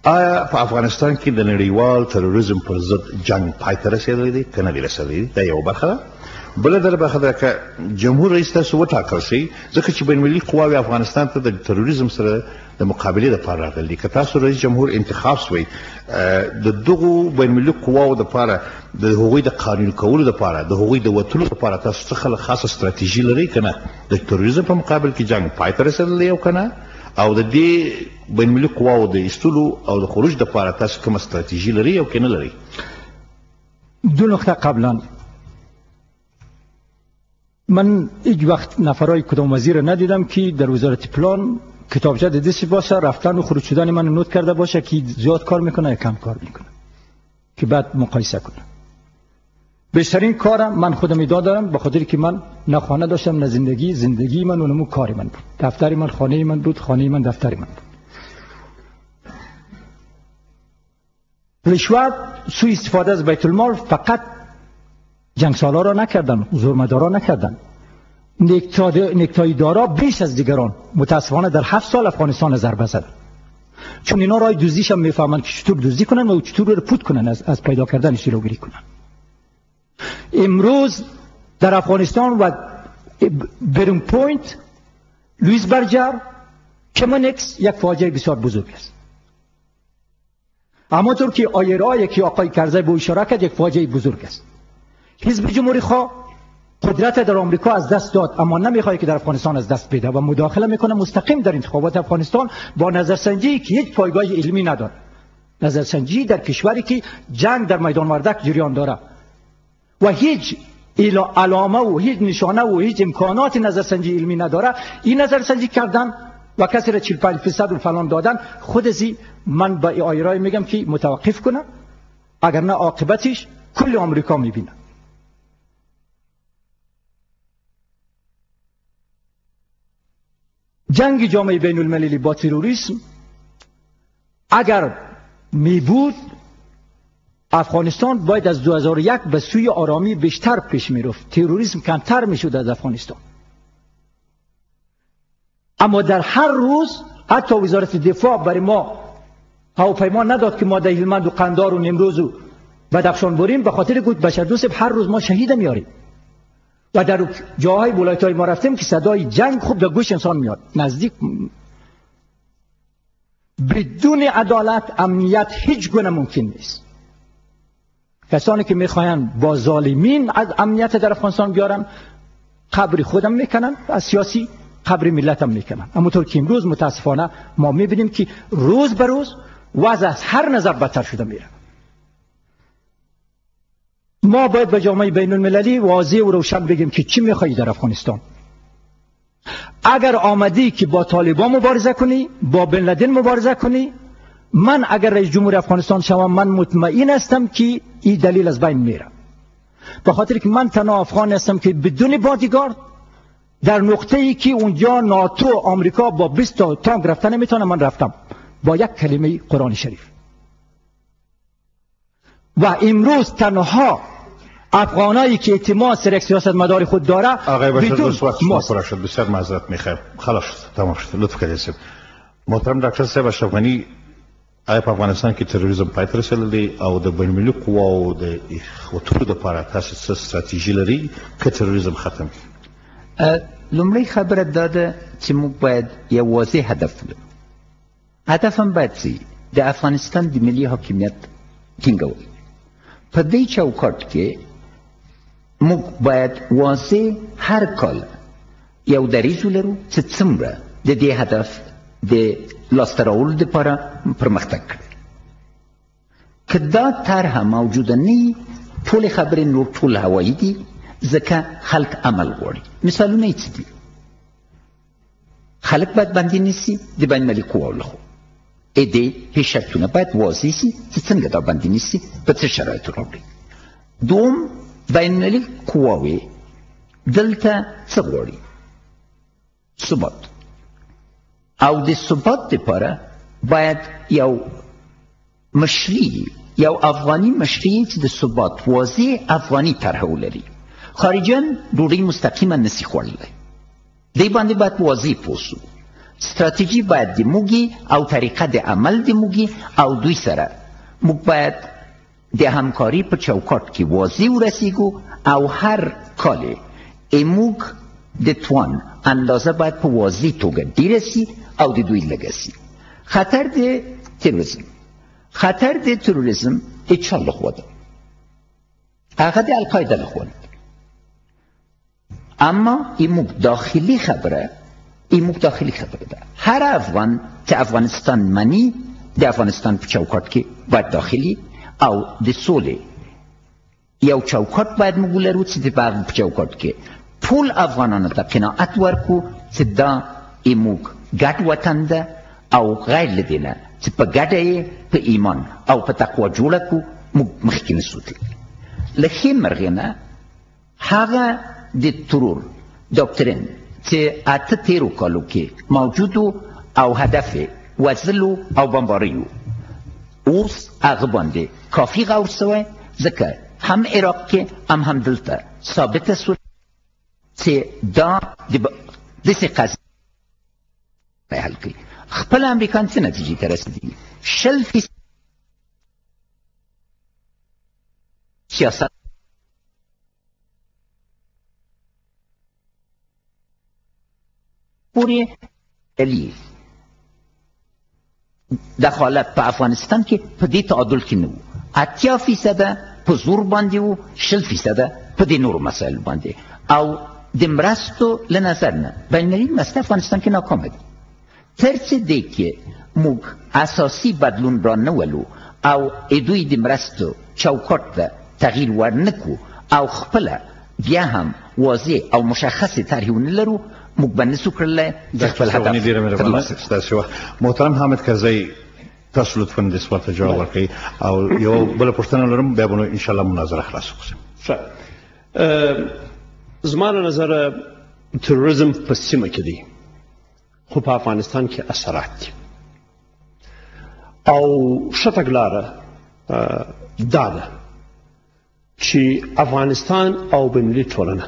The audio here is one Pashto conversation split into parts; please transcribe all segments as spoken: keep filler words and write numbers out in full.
آیا په افغانستان کې د نړیوال تروریزم پر ضد جنگ پای ته رسېدلی دی که نه دی رسېدلی؟ دا یوه برخه ده. بله در برخه ده که جمهور رئیس تاسو وټاکل شي، ځکه چې بین المللي قواوې افغانستان ته د تروریزم سره د مقابلې لپاره راغلي. که تاسو رئیس جمهور انتخاب شوئ، د دغو بین المللي قواو دپاره د هغوی د قانوني کولو دپاره، د هغوی د وتلو دپاره تاسو څه خاصه ستراتیژي لرئ که نه؟ د تروریزم په مقابل کې جنګ پای ته رسېدلی او که نه؟ او د دې بین المللي قواو د ایستلو او د خروج دپاره تاسو کومه ستراتیژي لرئ او که نه لرئ؟ دو نقطه قبلا من هیچ وقت نفرای کدام وزیر ندیدم که در وزارت پلان کتابچه د دستی باشه، رفتن و خروج شدن من نوت کرده باشه که زیاد کار میکنه یا کم کار میکنه که بعد مقایسه کنه. بیشترین کارم من خودم ادعا دارم، به خاطر که من نه خانه داشتم نه زندگی، زندگی من اونمو کار من بود، دفتر من خانه من بود، خانه من دفتر من بود. رشوت، سوء استفاده از بیت المال فقط جنگسالار را نکردن، زورمدارا نکردن، نکتای دارا بیش از دیگران متاسفانه در هفت سال افغانستان ضربه زدن، چون اینا رای دزدیش هم میفهمن که چطور دزدی کنن و چطور رو پود کنن، از, از پیدا کردنش جلوگیری کنن. امروز در افغانستان و برون پوینت، لوئیس برجر، کمونکس یک فاجعه بسیار بزرگ است. همانطور که آیرای که آقای کرزی به اشاره کرد یک فاجعه بزرگ است. حزب جمهوری خواه قدرت در آمریکا از دست داد، اما نمیخواد که در افغانستان از دست بده و مداخله میکنه مستقیم در انتخابات افغانستان با نظرسنجی که هیچ پایگاه علمی نداره. نظرسنجی در کشوری که جنگ در میدان وردک جریان داره و هیچ علامه و هیچ نشانه و هیچ امکانات نظرسنجی علمی نداره، این نظرسنجی کردن و کسی را چهل و پنج درصد و فلان دادن، خود ازی من به آیرای میگم که متوقف کنه، اگر نه عاقبتش کل آمریکا میبینه. جنگ جامعه بین المللی با تروریسم اگر می بود، افغانستان باید از دو هزار و یک به سوی آرامی بیشتر پیش می رفت، تروریسم کمتر می شد از افغانستان. اما در هر روز حتی وزارت دفاع برای ما هواپیما نداد که ما در هلمند و قندار و نیمروز و بدخشان بریم، به خاطر گفت بشردوست هر روز ما شهید میاریم. و در جاهای ولایت‌های ما رفتیم که صدای جنگ خوب در گوش انسان میاد. نزدیک بدون عدالت امنیت هیچ گونه ممکن نیست. کسانی که میخواین با ظالمین از امنیت در افغانستان بیارن، قبر خودم میکنن، از سیاسی قبر ملتم میکنن. اما طور که امروز متاسفانه ما میبینیم که روز به روز وضع از هر نظر بدتر شده میره. ما باید به جامعه بین المللی واضح و روشن بگیم که چی میخوایی در افغانستان. اگر آمدی که با طالبان مبارزه کنی، با بن لادن مبارزه کنی، من اگر رئیس جمهور افغانستان شوم، من مطمئن هستم که این دلیل از بین میره. به خاطر که من تنها افغان هستم که بدون بادیگارد در نقطه‌ای که اونجا ناتو آمریکا با بیست تا تانک رفتن نمیتونه، من رفتم با یک کلمه قرآن شریف. و امروز تنها افغانایی که اعتماد سر یک سیاست مدار خود داره، آقای بشردوست وقت شما پرا شد، بسیار معذرت میخوایم، خلاص شد، تمام شد، لطف کردید. محترم ډاکټر صاحب اشرف غنی، آیا په افغانستان کې تروریزم پای ته رسېدلی او د بین المللي قواو د وتلو دپاره تاسو څه ستراتیژي لرئ که تروریزم ختم کړي؟ لومړی خبره دا ده چې موږ باید یو واضح هدف ولرو. هدف هم باید څه د افغانستان د ملي حاکمیت ټینګول. په دې چوکاټ کې موږ باید واضح هر کال یو دریځ ولرو چې څومره د دې هدف د لاسته راوړلو دپاره پرمختګ کړی. که دا طرحه موجوده نه، ټولې خبرې نور ټول هوایي دي، ځکه خلک عمل غواړي. مثالونه یې څه دي؟ خلک باید بندي نیسي د بین المللي قواو لخوا. ا دې هیڅ شرطونه باید واضح سي چې څنګه دا بندي نیسي، په څه شرایطو راوړي. دوم، بین المللي قواوې دلته څه غواړي؟ ثبات. او د ثبات دپاره باید یو مشري، یو افغاني مشري چې د ثبات واضح افغاني طرحه ولري. خارجیان ډوډۍ مستقیما نسي خوړلی، دې باندې باید واضح پوه سو ستراتیجي باید د موږي او طریقه د عمل د موږي او دوی سره موږ باید د همکاري په چوکاټ کې واضح ورسیږو او هر کال موږ د توان اندازه باید په واضح توګه ډیره سي او د دوی لږه سي. خطر د تروریزم خطر د تروریزم د چا لخوا ده؟ هغه د القاعده لخوا ده. اما این موږ داخلي خبره این موږ داخلي خبره ده. هر افغان چې افغانستان مني د افغانستان په چوکاټ کې باید داخلي او د سولې یو چوکاټ باید موږ ولرو چې د هغه په چوکاټ کې ټول افغانانو ته قناعت ورکو چې دا موږ ګډ وطن ده او غیر له دې نه چې په ګډه یې په ایمان او په تقوا جوړه کړو موږ مخکې نسو تللی. له ښې مرغې نه هغه د ترور ډاکټرین چې اته تیرو کالو کې موجودو او هدف یې وژلو او بمباري و، اوس هغه باندې کافي غور سوی، ځکه هم عراق کې هم هم دلته ثابته سوه چې دا داسې قضیې حل کوي. خپل امریکان څه نتیجې ته رسېدلي؟ شل فیصد سیاست پورې علی دخالت په افغانستان کې په دې تعادل کې نه و. اتیا فیصده په زور باندې و، شل فیصده په دې نورو مسایلو باندې. او د مرستو له نظر نه بینالمللي مرسته افغانستان کې ناکامه ده. تر څه دی چې موږ اساسي بدلون را نه ولو او دوی د مرستو چوکاټ ته تغییر ورنه کړو او خپله بیا هم واضح او مشخصې طرحې ونه لرو، موږ به نسو کړلی د خپل هدف. محترم حامد کرزی، تاسو لطفا د سوال ته جواب ورکړئ او یو بله پوښتنه لرم، بیا به نو انشاءالله مناظره خلاصه کړو. زما له نظره تروریزم په سیمه کې دی، خو په افغانستان کې اثرات دي او ښه تګلاره دا ده چې افغانستان او بینالمللي ټولنه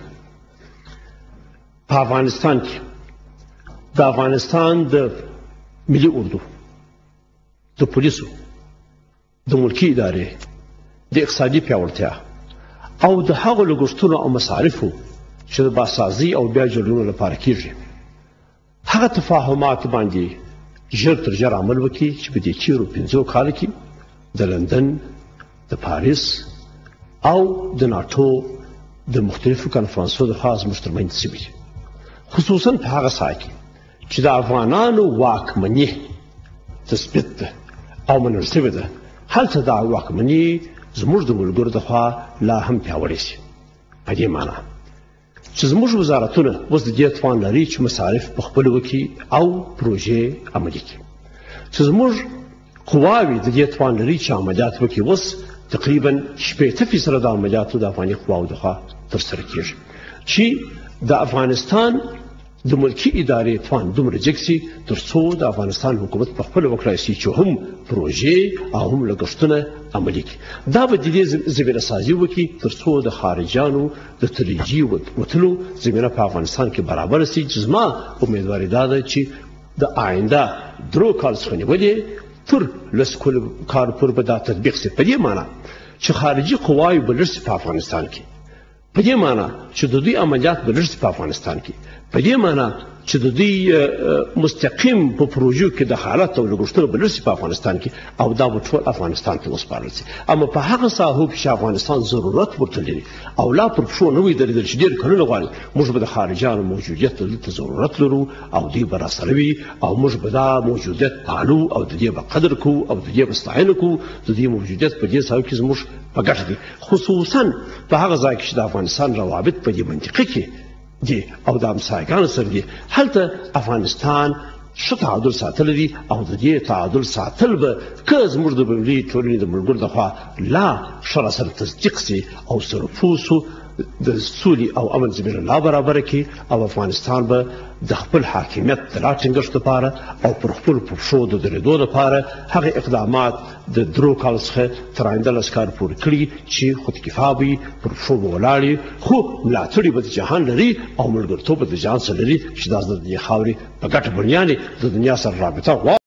په افغانستان کې د افغانستان د ملي اردو، د پولیسو، د ملکي ادارې، د اقتصادي پیاوړتیا او د هغو لګښتونو او مصارفو چې د بازسازي او بیا جوړولو لپاره کیږي، هغه تفاهمات باندې ژر تر ژره عمل وکړي چې په دې تیرو پنځو کالو کې د لندن، د پاریس او د ناټو د مختلفو کنفرانسونو د خاص زموږ ترمنځ شوي دي، خصوصا په هغه ساحه کې چې د افغانانو واکمني تثبیت ده او منل شوې ده. هلته دا واکمني زموږ د ملګرو لخوا لا هم پیاوړې شي. په دې معنی چې زموږ وزارتونه اوس د دې توان لري چې مصارف په خپل وکړي او پروژې عملي کړي، چې زموږ قواوې د دې توان لري چې عملیات وکړي. اوس تقریبا شپېته فیصده د عملیاتو د افغاني قواو لخوا ترسره کیږي چې د افغانستان د ملکي ادارې توان دومره جګ شي تر څو د افغانستان حکومت په خپله وکړای شي چې هم پروژې او هم لګښتونه عملي کړي. دا به د دې زمینه سازي وکړي تر څو د خارجیانو د ترجیح وتلو زمینه په افغانستان کې برابره شي. چې زما امیدواري دا ده چې د آینده درو کال څخه نیولې تر لس کالو پورې به دا تطبیق شي. په دې معنی چې خارجي قواوې به لږ شي په افغانستان کې، په دې معنی چې د دوی عملیات به لږ شي په افغانستان کې، په دې معنی چې د دوی مستقیم په پروژو کې دخالت او لګښتونه به لږ شي په افغانستان کې او دا به ټول افغانستان ته وسپارل شي. اما په هغه ساحو کې چې افغانستان ضرورت ورته لري او لا پر پښو نه وي درېدل چې ډېر کلونه غواړي، موږ به د خارجیانو موجودیت ته دلته ضرورت لرو او دوی به راسره وي او موږ به دا موجودیت پالو او د دې به قدر کوو او د دې به ستاینه کوو. د دې موجودیت په دې ساحو کې زموږ په ګټه دی، خصوصا په هغه ځای کې چې د افغانستان روابط په دې منطقه کې دي او د همسایګانو سره دي. هلته افغانستان ښه تعادل ساتلی دی او د دې تعادل ساتل به که زموږ د بینالمللي ټولنې د ملګرو لخوا لا ښه راسره تصدیق شي او سره پوه شو د سولې او امن زمینه لا برابره کړي او افغانستان به د خپل حاکمیت د لا ټینګښت لپاره او پر خپلو پښو د درېدو لپاره هغه اقدامات د درو کالو څخه تر آینده لس کاله پورې کړي چې خودکفا به وي پر پښو به ولاړ وي خو ملاتړي به د جهان لري او ملګرتوب به د جهان سره لري چې دا د دې خاورې په ګټه بنیانې د دنیا سره رابطه غواړي